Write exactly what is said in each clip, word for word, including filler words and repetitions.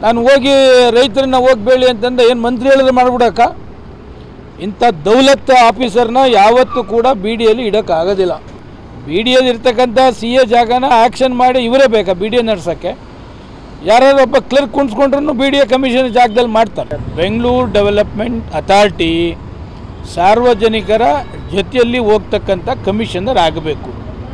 ನಾನು ಹೋಗಿ ರೈತರನ್ನ ಹೋಗಿ ಬೇಳಿ ಅಂತಂದ್ರೆ ಏನು ಮಂತ್ರಿ ಹೇಳಿದ್ರೆ ಮಾಡಿಬಿಡಕ್ಕ? ಇಂಥ ದೌಲತ್ ಆಫೀಸರ್ನ ಯಾವತ್ತೂ ಕೂಡ ಬಿ ಡಿಯಲ್ಲಿ ಇಡೋಕ್ಕಾಗೋದಿಲ್ಲ. ಬಿ ಡಿಯಲ್ಲಿ ಇರ್ತಕ್ಕಂಥ ಸಿ ಎ ಜಾಗನ ಆ್ಯಕ್ಷನ್ ಮಾಡಿ ಇವರೇ ಬೇಕಾ ಬಿ ಡಿ ಎ ನಡೆಸೋಕ್ಕೆ? ಯಾರಾದ್ರೂ ಒಬ್ಬ ಕ್ಲರ್ಕ್ ಕುಣಿಸ್ಕೊಂಡ್ರೂ ಬಿ ಡಿ ಎ ಕಮಿಷನ್ ಜಾಗದಲ್ಲಿ ಮಾಡ್ತಾರೆ. ಬೆಂಗಳೂರು ಡೆವಲಪ್ಮೆಂಟ್ ಅಥಾರಿಟಿ ಸಾರ್ವಜನಿಕರ ಜೊತೆಯಲ್ಲಿ ಹೋಗ್ತಕ್ಕಂಥ ಕಮಿಷನರ್ ಆಗಬೇಕು.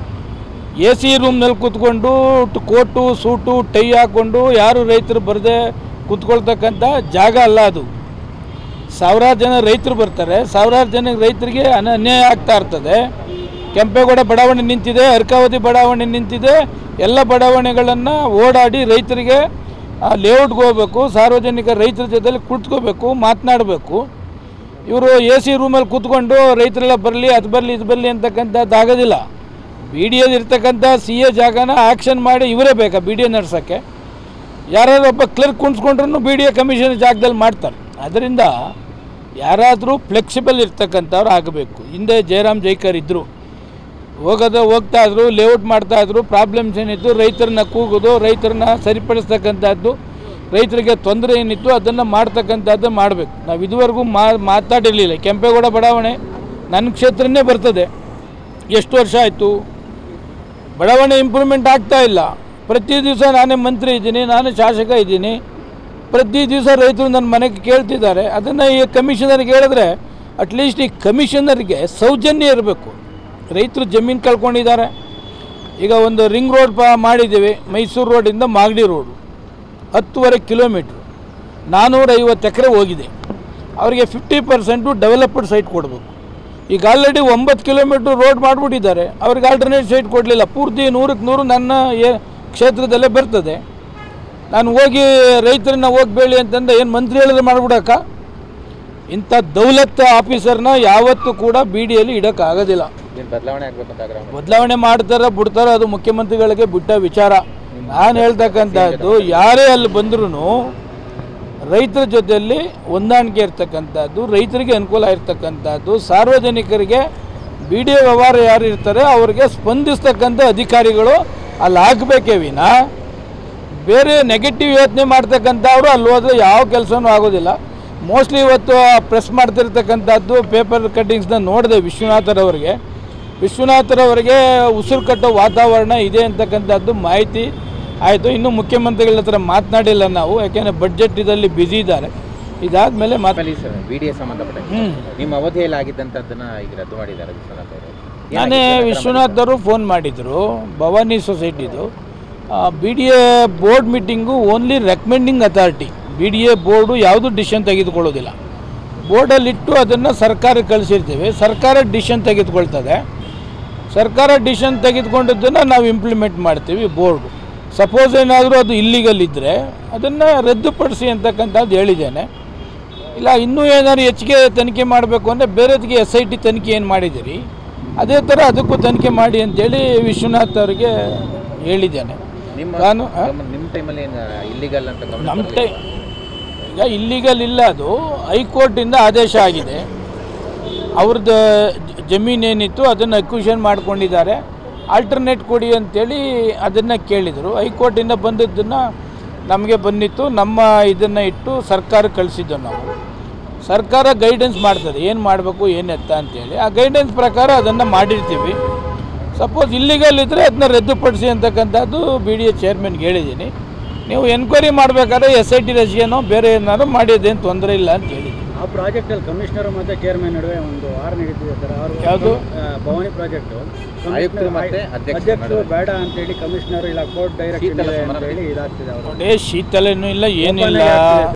ಎ ಸಿ ರೂಮ್ನಲ್ಲಿ ಕೂತ್ಕೊಂಡು ಕೋಟು ಸೂಟು ಟೈ ಹಾಕ್ಕೊಂಡು ಯಾರು ರೈತರು ಬರದೆ ಕೂತ್ಕೊಳ್ತಕ್ಕಂಥ ಜಾಗ ಅಲ್ಲ ಅದು. ಸಾವಿರಾರು ಜನ ರೈತರು ಬರ್ತಾರೆ, ಸಾವಿರಾರು ಜನ ರೈತರಿಗೆ ಅನ್ಯಾಯ ಆಗ್ತಾ ಇರ್ತದೆ. ಕೆಂಪೇಗೌಡ ಬಡಾವಣೆ ನಿಂತಿದೆ, ಅರ್ಕಾವತಿ ಬಡಾವಣೆ ನಿಂತಿದೆ, ಎಲ್ಲ ಬಡಾವಣೆಗಳನ್ನು ಓಡಾಡಿ ರೈತರಿಗೆ ಲೇಔಟ್ಗೆ ಹೋಗಬೇಕು, ಸಾರ್ವಜನಿಕ ರೈತರ ಜೊತೆಲಿ ಕೂತ್ಕೋಬೇಕು, ಮಾತನಾಡಬೇಕು. ಇವರು ಎ ಸಿ ರೂಮಲ್ಲಿ ಕೂತ್ಕೊಂಡು ರೈತರೆಲ್ಲ ಬರಲಿ ಅದು ಬರಲಿ ಇದು ಬರಲಿ ಅಂತಕ್ಕಂಥದ್ದು ಆಗೋದಿಲ್ಲ. ಬಿ ಡಿ ಎಲ್ಲಿ ಇರ್ತಕ್ಕಂಥ ಸಿ ಎ ಜಾಗನ ಆ್ಯಕ್ಷನ್ ಮಾಡಿ ಇವರೇ ಬೇಕಾ ಬಿ ಡಿ ಎ ನಡೆಸೋಕ್ಕೆ? ಯಾರಾದ್ರೂ ಒಬ್ಬ ಕ್ಲರ್ಕ್ ಕುಣಿಸ್ಕೊಂಡ್ರೂ ಬಿ ಡಿ ಎ ಕಮಿಷನ್ ಜಾಗದಲ್ಲಿ ಮಾಡ್ತಾರೆ. ಅದರಿಂದ ಯಾರಾದರೂ ಫ್ಲೆಕ್ಸಿಬಲ್ ಇರ್ತಕ್ಕಂಥವ್ರು ಆಗಬೇಕು. ಹಿಂದೆ ಜಯರಾಮ್ ಜೈಕರ್ ಇದ್ದರು, ಹೋಗೋದು ಹೋಗ್ತಾಯಿದ್ರು, ಲೇಔಟ್ ಮಾಡ್ತಾಯಿದ್ರು. ಪ್ರಾಬ್ಲಮ್ಸ್ ಏನಿತ್ತು, ರೈತರನ್ನ ಕೂಗೋದು, ರೈತರನ್ನ ಸರಿಪಡಿಸ್ತಕ್ಕಂಥದ್ದು, ರೈತರಿಗೆ ತೊಂದರೆ ಏನಿತ್ತು ಅದನ್ನು ಮಾಡ್ತಕ್ಕಂಥದ್ದು ಮಾಡಬೇಕು. ನಾವು ಇದುವರೆಗೂ ಮಾ ಮಾತಾಡಿರಲಿಲ್ಲ. ಕೆಂಪೇಗೌಡ ಬಡಾವಣೆ ನನ್ನ ಕ್ಷೇತ್ರನೇ ಬರ್ತದೆ. ಎಷ್ಟು ವರ್ಷ ಆಯಿತು ಬಡಾವಣೆ ಇಂಪ್ರೂವ್ಮೆಂಟ್ ಆಗ್ತಾ ಇಲ್ಲ. ಪ್ರತಿ ದಿವಸ ನಾನೇ ಮಂತ್ರಿ ಇದ್ದೀನಿ, ನಾನೇ ಶಾಸಕ ಇದ್ದೀನಿ. ಪ್ರತಿ ದಿವಸ ರೈತರು ನನ್ನ ಮನೆಗೆ ಕೇಳ್ತಿದ್ದಾರೆ. ಅದನ್ನು ಈ ಕಮಿಷನರ್ಗೆ ಹೇಳಿದ್ರೆ ಅಟ್ಲೀಸ್ಟ್ ಈ ಕಮಿಷನರ್ಗೆ ಸೌಜನ್ಯ ಇರಬೇಕು. ರೈತರು ಜಮೀನು ಕಳ್ಕೊಂಡಿದ್ದಾರೆ. ಈಗ ಒಂದು ರಿಂಗ್ ರೋಡ್ ಪ ಮಾಡಿದ್ದೀವಿ, ಮೈಸೂರು ರೋಡಿಂದ ಮಾಗಡಿ ರೋಡು ಹತ್ತುವರೆ ಕಿಲೋಮೀಟ್ರು, ನಾನ್ನೂರೈವತ್ತು ಎಕರೆ ಹೋಗಿದೆ. ಅವರಿಗೆ ಫಿಫ್ಟಿ ಪರ್ಸೆಂಟು ಡೆವಲಪ್ಡ್ ಸೈಟ್ ಕೊಡಬೇಕು. ಈಗ ಆಲ್ರೆಡಿ ಒಂಬತ್ತು ಕಿಲೋಮೀಟ್ರ್ ರೋಡ್ ಮಾಡಿಬಿಟ್ಟಿದ್ದಾರೆ, ಅವ್ರಿಗೆ ಆಲ್ಟರ್ನೇಟ್ ಸೈಟ್ ಕೊಡಲಿಲ್ಲ. ಪೂರ್ತಿ ನೂರಕ್ಕೆ ನೂರು ನನ್ನ ಕ್ಷೇತ್ರದಲ್ಲೇ ಬರ್ತದೆ. ನಾನು ಹೋಗಿ ರೈತರನ್ನ ಹೋಗಿ ಬೇಳಿ ಅಂತಂದ್ರೆ ಏನು ಮಂತ್ರಿ ಹೇಳಿದ್ರೆ ಮಾಡಿಬಿಡಕ್ಕ? ಇಂಥ ದೌಲತ್ ಆಫೀಸರ್ನ ಯಾವತ್ತೂ ಕೂಡ ಬಿ ಡಿಯಲ್ಲಿ ಇಡೋಕ್ಕಾಗೋದಿಲ್ಲ. ಬದಲಾವಣೆ ಆಗಬೇಕಂತ ಬದಲಾವಣೆ ಮಾಡ್ತಾರ ಬಿಡ್ತಾರೋ ಅದು ಮುಖ್ಯಮಂತ್ರಿಗಳಿಗೆ ಬಿಟ್ಟ ವಿಚಾರ. ನಾನು ಹೇಳ್ತಕ್ಕಂಥದ್ದು ಯಾರೇ ಅಲ್ಲಿ ಬಂದ್ರೂ ರೈತರ ಜೊತೆಯಲ್ಲಿ ಹೊಂದಾಣಿಕೆ ಇರ್ತಕ್ಕಂಥದ್ದು, ರೈತರಿಗೆ ಅನುಕೂಲ ಇರ್ತಕ್ಕಂಥದ್ದು, ಸಾರ್ವಜನಿಕರಿಗೆ ಬಿ ಡಿ ಎ ವ್ಯವಹಾರ ಯಾರು ಇರ್ತಾರೆ ಅವ್ರಿಗೆ ಸ್ಪಂದಿಸ್ತಕ್ಕಂಥ ಅಧಿಕಾರಿಗಳು ಅಲ್ಲಿ ಆಗಬೇಕೇ ವಿನ ಬೇರೆ ನೆಗೆಟಿವ್ ಯೋಚನೆ ಮಾಡ್ತಕ್ಕಂಥವ್ರು ಅಲ್ಲಿ ಹೋದರೆ ಯಾವ ಕೆಲಸನೂ ಆಗೋದಿಲ್ಲ. ಮೋಸ್ಟ್ಲಿ ಇವತ್ತು ಪ್ರೆಸ್ ಮಾಡ್ತಿರ್ತಕ್ಕಂಥದ್ದು ಪೇಪರ್ ಕಟ್ಟಿಂಗ್ಸ್ನ ನೋಡಿದೆ. ವಿಶ್ವನಾಥರವರಿಗೆ ವಿಶ್ವನಾಥರವರಿಗೆ ಉಸಿರು ಕಟ್ಟೋ ವಾತಾವರಣ ಇದೆ ಅಂತಕ್ಕಂಥದ್ದು ಮಾಹಿತಿ ಆಯಿತು. ಇನ್ನೂ ಮುಖ್ಯಮಂತ್ರಿಗಳ ಹತ್ರ ಮಾತನಾಡಿಲ್ಲ ನಾವು, ಯಾಕೆಂದರೆ ಬಡ್ಜೆಟ್ ಇದರಲ್ಲಿ ಬ್ಯುಸಿ ಇದ್ದಾರೆ. ಇದಾದಮೇಲೆ ಮಾತಾಡಿ ಸರ್ ಬಿ ಡಿ ಎ ಸಂಬಂಧಪಟ್ಟ ನಿಮ್ಮ ಅವಧಿಯಲ್ಲಿ ಆಗಿದ್ದಂಥದ್ದನ್ನು ಈಗ ರದ್ದು ಮಾಡಿದ್ದಾರೆ ವಿಶ್ವನಾಥ್ ಅವರು. ನಾನೇ ವಿಶ್ವನಾಥ್ ಅವರು ಫೋನ್ ಮಾಡಿದರು, ಭವಾನಿ ಸೊಸೈಟಿದು B D A board meeting only recommending authority. B D A board ಯಾವುದು ಡಿಸಿಷನ್ ತೆಗೆದುಕೊಳ್ಳೋದಿಲ್ಲ. ಬೋರ್ಡಲ್ಲಿಟ್ಟು ಅದನ್ನು ಸರ್ಕಾರಕ್ಕೆ ಕಳಿಸಿರ್ತೀವಿ, ಸರ್ಕಾರ ಡಿಸಿಷನ್ ತೆಗೆದುಕೊಳ್ತದೆ. ಸರ್ಕಾರ ಡಿಸಿಷನ್ ತೆಗೆದುಕೊಂಡಿದ್ದನ್ನು ನಾವು ಇಂಪ್ಲಿಮೆಂಟ್ ಮಾಡ್ತೀವಿ. ಬೋರ್ಡು ಸಪೋಸ್ ಏನಾದರೂ ಅದು ಇಲ್ಲಿಗಲ್ ಇದ್ದರೆ ಅದನ್ನು ರದ್ದುಪಡಿಸಿ ಅಂತಕ್ಕಂಥದ್ದು ಹೇಳಿದ್ದೇನೆ. ಇಲ್ಲ ಇನ್ನೂ ಏನಾದ್ರು ಹೆಚ್ಚಿಗೆ ತನಿಖೆ ಮಾಡಬೇಕು ಅಂದರೆ ಬೇರೆದಕ್ಕೆ ಎಸ್ ಐ ಟಿ ತನಿಖೆ ಏನು ಮಾಡಿದ್ದೀರಿ ಅದೇ ಥರ ಅದಕ್ಕೂ ತನಿಖೆ ಮಾಡಿ ಅಂತೇಳಿ ವಿಶ್ವನಾಥ್ ಅವರಿಗೆ ಹೇಳಿದ್ದೇನೆ. ನಾನು ನಿಮ್ಮ ಟೈಮಲ್ಲಿ ಇಲ್ಲಿಗಲ್ ಅಂತ ನಮ್ಮ ಟೈ ಈಗ ಇಲ್ಲಿಗಲ್ ಇಲ್ಲ, ಅದು ಹೈಕೋರ್ಟಿಂದ ಆದೇಶ ಆಗಿದೆ. ಅವ್ರದ್ದು ಜಮೀನೇನಿತ್ತು ಅದನ್ನು ಅಕ್ವಿಷನ್ ಮಾಡ್ಕೊಂಡಿದ್ದಾರೆ, ಆಲ್ಟರ್ನೇಟ್ ಕೊಡಿ ಅಂತೇಳಿ ಅದನ್ನು ಕೇಳಿದರು. ಹೈಕೋರ್ಟಿಂದ ಬಂದದ್ದನ್ನು ನಮಗೆ ಬಂದಿತ್ತು, ನಮ್ಮ ಇದನ್ನು ಇಟ್ಟು ಸರ್ಕಾರಕ್ಕೆ ಕಳಿಸಿದ್ದು. ನಾವು ಸರ್ಕಾರ ಗೈಡೆನ್ಸ್ ಮಾಡ್ತದೆ ಏನು ಮಾಡಬೇಕು ಏನೆತ್ತ ಅಂತೇಳಿ. ಆ ಗೈಡೆನ್ಸ್ ಪ್ರಕಾರ ಅದನ್ನು ಮಾಡಿರ್ತೀವಿ. ಸಪೋಸ್ ಇಲ್ಲಿಗಲ್ ಇದ್ದರೆ ಅದನ್ನ ರದ್ದುಪಡಿಸಿ ಅಂತಕ್ಕಂಥದ್ದು ಬಿ ಡಿ ಎ ಚೇರ್ಮನ್ಗೆ ಹೇಳಿದ್ದೀನಿ. ನೀವು ಎನ್ಕ್ವೈರಿ ಮಾಡಬೇಕಾದ್ರೆ ಎಸ್ ಐ ಟಿ ರಜಿಯನೋ ಬೇರೆ ಏನಾದ್ರು ಮಾಡಿದ್ದೇನು ತೊಂದರೆ ಇಲ್ಲ ಅಂತ ಹೇಳಿದ್ದೀನಿ. ಆ ಪ್ರಾಜೆಕ್ಟಲ್ಲಿ ಕಮಿಷನರ್ ಮತ್ತು ಚೇರ್ಮನ್ ನಡುವೆ ಒಂದು ವಾರ ನಡೀತಿದೆ ಸರ್. ಅವರು ಯಾವುದು ಭವಾನಿ ಪ್ರಾಜೆಕ್ಟು ಅಧ್ಯಕ್ಷರು ಬೇಡ ಅಂತೇಳಿ ಕಮಿಷನರ್ ಇಲ್ಲ ಕೋರ್ಟ್ ಡೈರೆಕ್ಷನ್ ಅಂತೇಳಿ ಇದಾಗ್ತಿದೆ. ನೋಡಿ ಶೀತಲೇನೂ ಇಲ್ಲ ಏನಿಲ್ಲ.